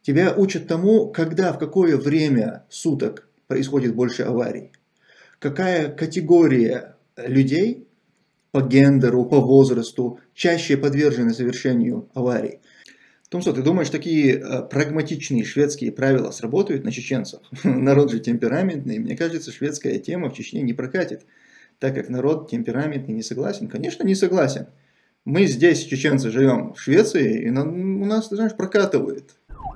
Тебя учат тому, когда, в какое время суток происходит больше аварий. Какая категория людей по гендеру, по возрасту чаще подвержены совершению аварий. Томсо, ты думаешь, такие прагматичные шведские правила сработают на чеченцев? Народ же темпераментный. Мне кажется, шведская тема в Чечне не прокатит, так как народ темпераментный не согласен. Конечно, не согласен. Мы здесь, чеченцы, живем в Швеции, и у нас, ты знаешь, прокатывает.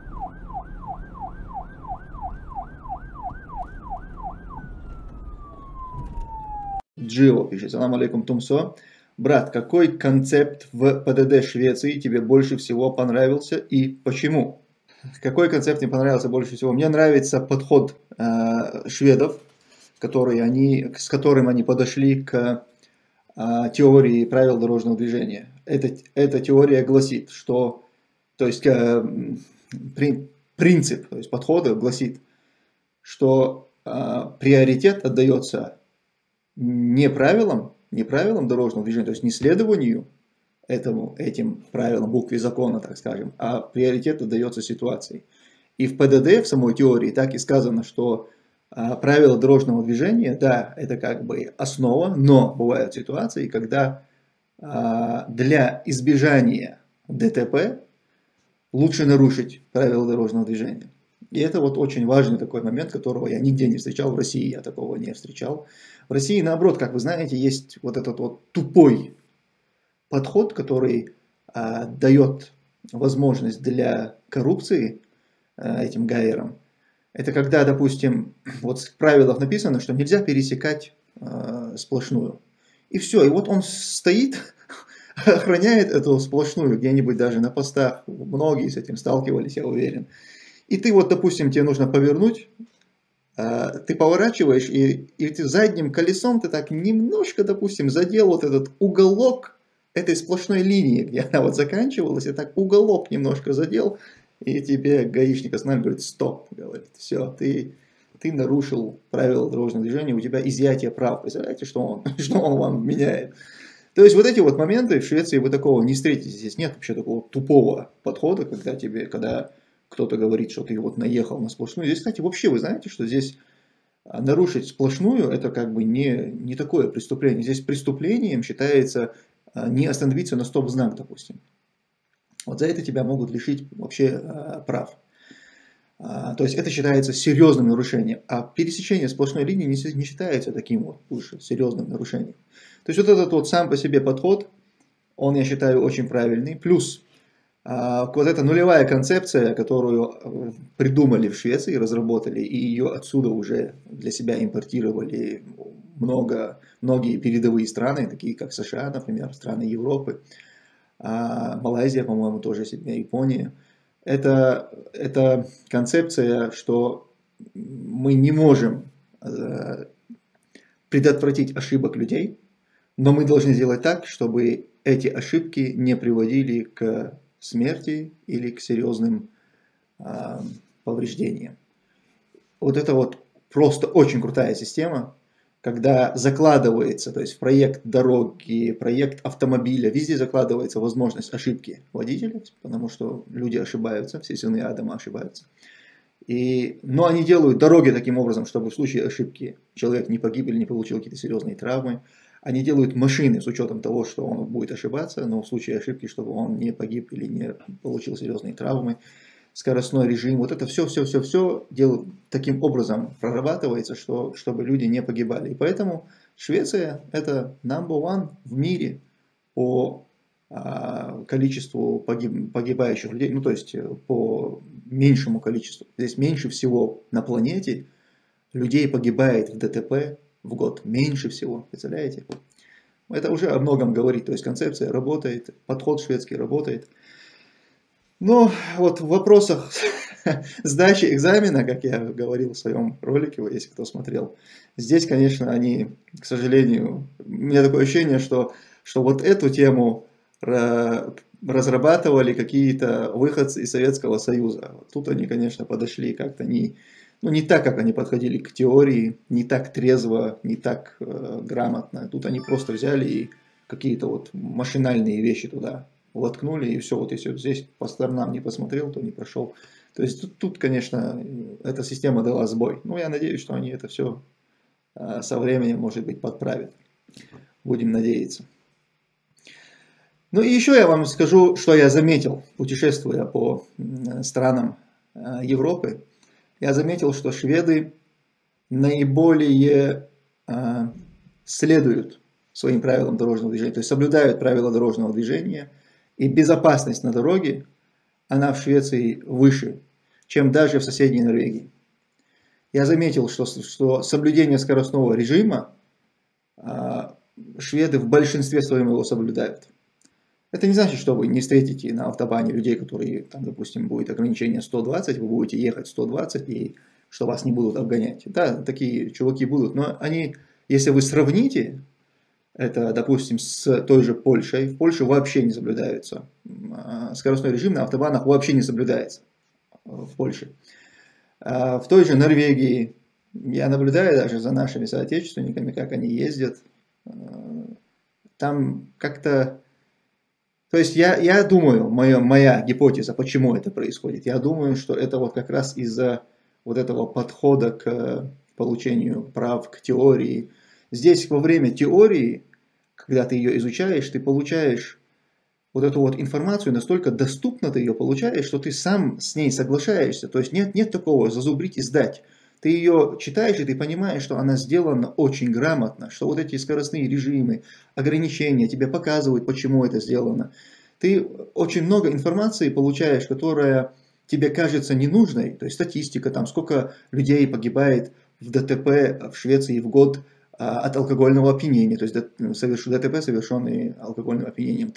Джио пишет: салам алейкум, Тумсо. Брат, какой концепт в ПДД Швеции тебе больше всего понравился и почему? Какой концепт мне понравился больше всего? Мне нравится подход шведов, с которым они подошли к теории правил дорожного движения. Эта теория гласит, что, то есть принцип, то есть подхода гласит, что приоритет отдается не правилам дорожного движения, то есть не следованию этим правилам, букве закона, так скажем, а приоритет отдается ситуации. И в ПДД, в самой теории, так и сказано, что правила дорожного движения, да, это как бы основа, но бывают ситуации, когда для избежания ДТП лучше нарушить правила дорожного движения. И это вот очень важный такой момент, которого я нигде не встречал, в России я такого не встречал. В России, наоборот, как вы знаете, есть вот этот вот тупой подход, который дает возможность для коррупции этим гаерам. Это когда, допустим, вот в правилах написано, что нельзя пересекать сплошную. И все, и вот он стоит, охраняет эту сплошную где-нибудь даже на постах. Многие с этим сталкивались, я уверен. И ты вот, допустим, тебе нужно повернуть, ты поворачиваешь, и ты задним колесом ты так немножко, допустим, задел вот этот уголок этой сплошной линии, где она вот заканчивалась, и так уголок немножко задел, и тебе гаишник останавливает, говорит: стоп, говорит, все, ты нарушил правила дорожного движения, у тебя изъятие прав. Представляете, что он вам меняет? То есть вот эти вот моменты в Швеции вы такого не встретите. Здесь нет вообще такого тупого подхода, когда кто-то говорит, что ты вот наехал на сплошную. Здесь, кстати, вообще вы знаете, что здесь нарушить сплошную это как бы не такое преступление. Здесь преступлением считается не остановиться на стоп-знак, допустим. Вот за это тебя могут лишить вообще прав. То есть это считается серьезным нарушением. А пересечение сплошной линии не считается таким вот уж серьезным нарушением. То есть вот этот вот сам по себе подход, он, я считаю, очень правильный. Плюс вот эта нулевая концепция, которую придумали в Швеции, разработали, и ее отсюда уже для себя импортировали многие передовые страны, такие как США, например, страны Европы, Малайзия, по-моему, тоже, Япония. Это концепция, что мы не можем предотвратить ошибок людей, но мы должны сделать так, чтобы эти ошибки не приводили к смерти или к серьезным повреждениям. Вот это вот просто очень крутая система, когда закладывается, то есть в проект дороги, проект автомобиля, везде закладывается возможность ошибки водителя, потому что люди ошибаются, все сыны Адама ошибаются. Но они делают дороги таким образом, чтобы в случае ошибки человек не погиб или не получил какие-то серьезные травмы. Они делают машины с учетом того, что он будет ошибаться, но в случае ошибки, чтобы он не погиб или не получил серьезные травмы. Скоростной режим, вот это все таким образом прорабатывается, чтобы люди не погибали. И поэтому Швеция это number one в мире по количеству погибающих людей, ну то есть по меньшему количеству. Здесь меньше всего на планете людей погибает в ДТП в год. Меньше всего, представляете? Это уже о многом говорит, то есть концепция работает, подход шведский работает. Но вот в вопросах сдачи экзамена, как я говорил в своем ролике, если кто смотрел, здесь, конечно, они, к сожалению, у меня такое ощущение, что вот эту тему разрабатывали какие-то выходцы из Советского Союза. Тут они, конечно, подошли как-то не так, как они подходили к теории, не так трезво, не так грамотно. Тут они просто взяли и какие-то вот машинальные вещи туда воткнули, и все, вот если вот здесь по сторонам не посмотрел, то не прошел. То есть тут, конечно, эта система дала сбой. Но я надеюсь, что они это все со временем, может быть, подправят. Будем надеяться. Ну и еще я вам скажу, что я заметил, путешествуя по странам Европы. Я заметил, что шведы наиболее следуют своим правилам дорожного движения, то есть соблюдают правила дорожного движения, и безопасность на дороге, она в Швеции выше, чем даже в соседней Норвегии. Я заметил, что соблюдение скоростного режима шведы в большинстве своем его соблюдают. Это не значит, что вы не встретите на автобане людей, которые, там, допустим, будет ограничение 120, вы будете ехать 120, и что вас не будут обгонять. Да, такие чуваки будут, но они, если вы сравните это, допустим, с той же Польшей, в Польше вообще не соблюдается. Скоростной режим на автобанах вообще не соблюдается в Польше. В той же Норвегии я наблюдаю даже за нашими соотечественниками, как они ездят. Там как-то... То есть я думаю, моя гипотеза, почему это происходит, я думаю, что это вот как раз из-за вот этого подхода к получению прав, к теории. Здесь во время теории, когда ты ее изучаешь, ты получаешь вот эту вот информацию, настолько доступно ты ее получаешь, что ты сам с ней соглашаешься. То есть нет такого зазубрить и сдать. Ты ее читаешь, и ты понимаешь, что она сделана очень грамотно, что вот эти скоростные режимы, ограничения тебе показывают, почему это сделано. Ты очень много информации получаешь, которая тебе кажется ненужной. То есть статистика, там, сколько людей погибает в ДТП в Швеции в год от алкогольного опьянения. То есть ДТП, совершенные алкогольным опьянением.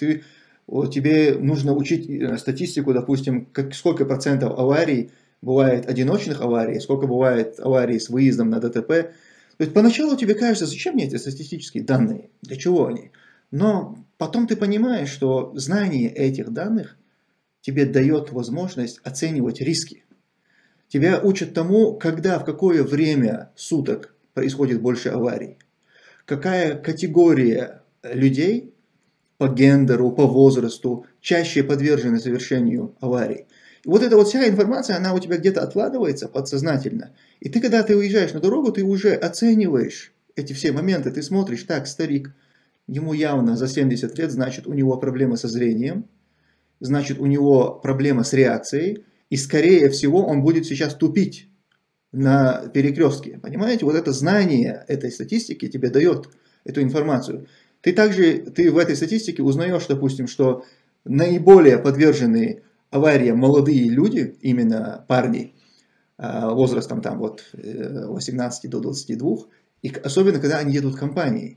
Тебе нужно учить статистику, допустим, сколько процентов аварий бывает одиночных аварий, сколько бывает аварий с выездом на ДТП. То есть поначалу тебе кажется, зачем мне эти статистические данные, для чего они? Но потом ты понимаешь, что знание этих данных тебе дает возможность оценивать риски. Тебя учат тому, когда, в какое время суток происходит больше аварий. Какая категория людей по гендеру, по возрасту чаще подвержены совершению аварий. И вот эта вот вся информация, она у тебя где-то откладывается подсознательно. И ты, когда ты уезжаешь на дорогу, ты уже оцениваешь эти все моменты. Ты смотришь, так, старик, ему явно за 70 лет, значит, у него проблемы со зрением, значит, у него проблема с реакцией, и, скорее всего, он будет сейчас тупить на перекрестке. Понимаете? Вот это знание этой статистики тебе дает эту информацию. Ты в этой статистике узнаешь, допустим, что наиболее подвержены авариям молодые люди, именно парни, возрастом там вот 18 до 22, и особенно когда они едут компанией.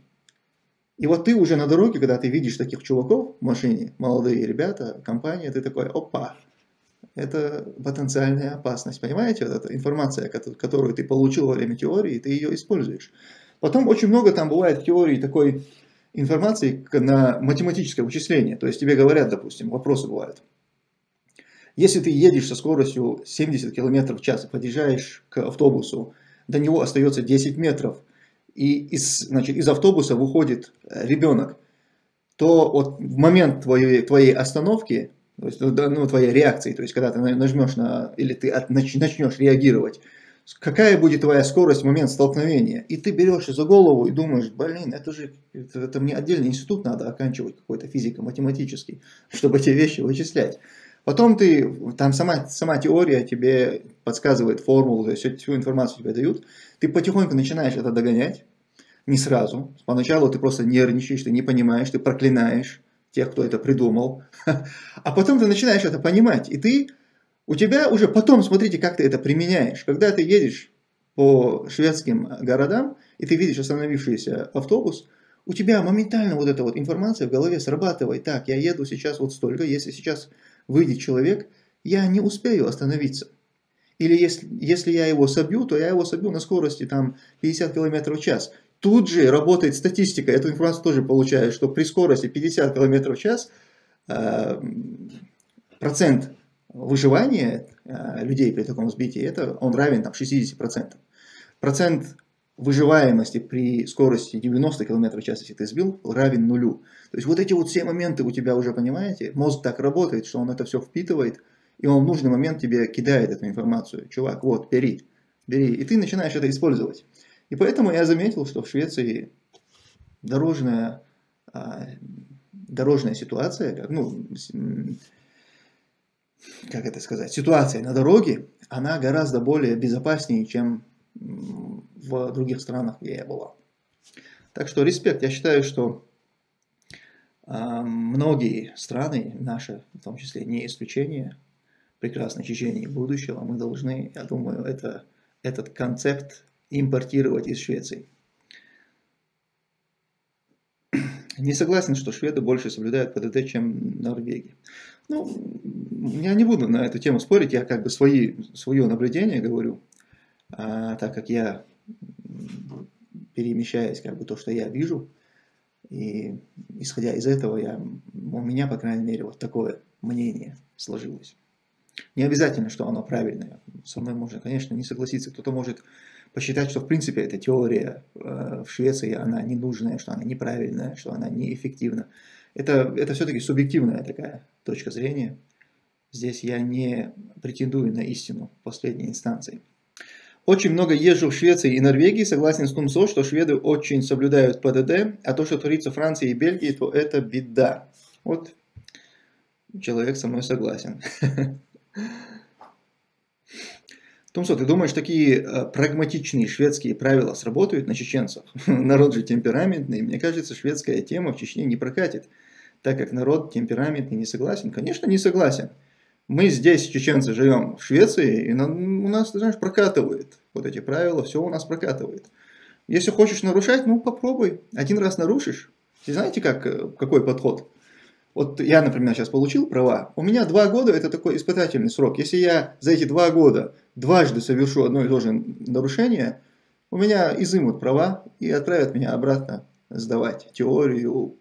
И вот ты уже на дороге, когда ты видишь таких чуваков в машине, молодые ребята, компания, ты такой, опа, это потенциальная опасность. Понимаете, вот эта информация, которую ты получил во время теории, ты ее используешь. Потом очень много там бывает в теории такой информации на математическое вычисление. То есть тебе говорят, допустим, вопросы бывают. Если ты едешь со скоростью 70 км в час и подъезжаешь к автобусу, до него остается 10 метров, и из автобуса выходит ребенок, то вот в момент твоей остановки, то есть, твоей реакции, то есть когда ты нажмешь или ты начнешь реагировать, какая будет твоя скорость в момент столкновения? И ты берешь за голову и думаешь, блин, это мне отдельный институт надо оканчивать, какой-то физико-математический, чтобы эти вещи вычислять. Потом там сама теория тебе подсказывает формулу, то есть всю информацию тебе дают. Ты потихоньку начинаешь это догонять, не сразу. Поначалу ты просто нервничаешь, ты не понимаешь, ты проклинаешь тех, кто это придумал. А потом ты начинаешь это понимать, и у тебя уже потом, смотрите, как ты это применяешь. Когда ты едешь по шведским городам, и ты видишь остановившийся автобус, у тебя моментально вот эта вот информация в голове срабатывает. Так, я еду сейчас вот столько, если сейчас выйдет человек, я не успею остановиться. Или если я его собью, то я его собью на скорости там 50 км в час. Тут же работает статистика, эту информацию тоже получаешь, что при скорости 50 км в час процент выживания людей при таком сбитии, он равен там, 60%. Процент выживаемости при скорости 90 км в час, если ты сбил, равен нулю. То есть вот эти вот все моменты у тебя уже, понимаете, мозг так работает, что он это все впитывает и он в нужный момент тебе кидает эту информацию. Чувак, вот, бери, бери. И ты начинаешь это использовать. И поэтому я заметил, что в Швеции дорожная ситуация, ну, как это сказать, ситуация на дороге, она гораздо более безопаснее, чем в других странах, где я была. Так что респект. Я считаю, что многие страны, наши в том числе, не исключение, прекрасное течение будущего, мы должны, я думаю, этот концепт импортировать из Швеции. Не согласен, что шведы больше соблюдают ПДД, чем Норвегия. Ну, я не буду на эту тему спорить, я как бы свое наблюдение говорю, так как я перемещаюсь, как бы то, что я вижу, и исходя из этого, у меня, по крайней мере, вот такое мнение сложилось. Не обязательно, что оно правильное. Со мной можно, конечно, не согласиться. Кто-то может посчитать, что в принципе эта теория в Швеции, она ненужная, что она неправильная, что она неэффективна. Это все-таки субъективная такая точка зрения. Здесь я не претендую на истину в последней инстанции. Очень много езжу в Швеции и Норвегии, согласен с Тумсо, что шведы очень соблюдают ПДД, а то, что творится в Франции и Бельгии, то это беда. Вот человек со мной согласен. Тумсо, ты думаешь, такие прагматичные шведские правила сработают на чеченцев? Народ же темпераментный. Мне кажется, шведская тема в Чечне не прокатит, так как народ темпераментный не согласен. Конечно, не согласен. Мы здесь, чеченцы, живем в Швеции, и у нас, ты знаешь, прокатывает вот эти правила, все у нас прокатывает. Если хочешь нарушать, ну попробуй. Один раз нарушишь. И знаете, какой подход? Вот я, например, сейчас получил права. У меня 2 года это такой испытательный срок. Если я за эти 2 года дважды совершу одно и то же нарушение, у меня изымут права и отправят меня обратно сдавать теорию,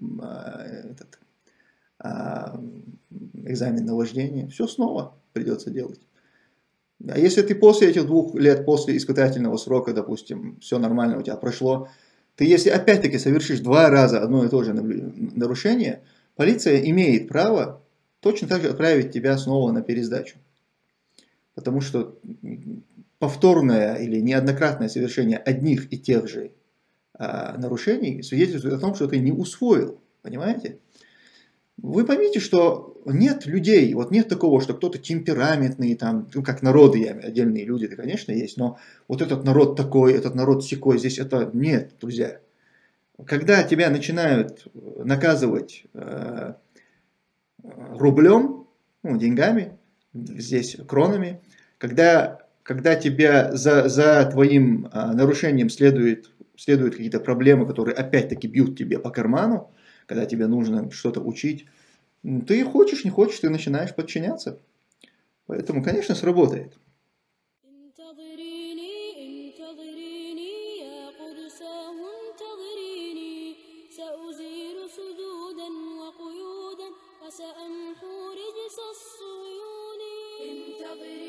экзамен на вождение. Все снова придется делать. А если ты после этих 2 лет, после испытательного срока, допустим, все нормально у тебя прошло, ты если опять-таки совершишь 2 раза одно и то же нарушение, полиция имеет право точно так же отправить тебя снова на пересдачу. Потому что повторное или неоднократное совершение одних и тех же нарушений свидетельствует о том, что ты не усвоил. Понимаете? Вы поймите, что нет людей, вот нет такого, что кто-то темпераментный, там, ну, как народы, отдельные люди, это, конечно, есть, но вот этот народ такой, этот народ сякой, здесь это нет, друзья. Когда тебя начинают наказывать рублем, ну, деньгами, здесь кронами, когда тебя за твоим нарушением следуют какие-то проблемы, которые опять-таки бьют тебе по карману, когда тебе нужно что-то учить, ты хочешь, не хочешь, ты начинаешь подчиняться. Поэтому, конечно, сработает. سأمحو رجس الصيون انتظري